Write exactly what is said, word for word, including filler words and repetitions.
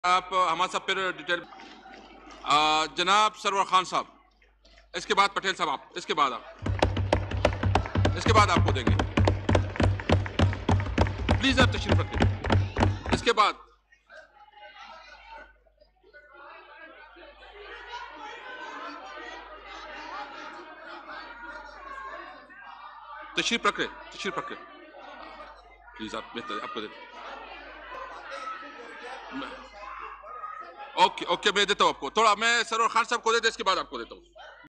आप हमारे साथ फिर डिटेल आ, जनाब सरवर खान साहब, इसके बाद पटेल साहब, आप इसके बाद आप इसके बाद आपको देंगे। प्लीज आप तशरीफ रखें। इसके बाद तशरीफ रखें, तशरीफ रखें प्लीज। आप बेहतर आपको देते। ओके ओके मैं देता हूँ आपको थोड़ा। मैं सरवर खान साहब को देता, इसके बाद आपको देता हूँ।